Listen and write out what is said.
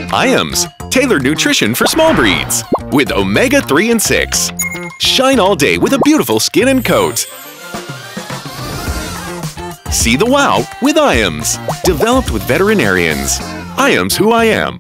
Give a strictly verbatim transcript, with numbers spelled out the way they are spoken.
Iams, tailored nutrition for small breeds with omega three and six. Shine all day with a beautiful skin and coat. See the wow with Iams. Developed with veterinarians. Iams who I am.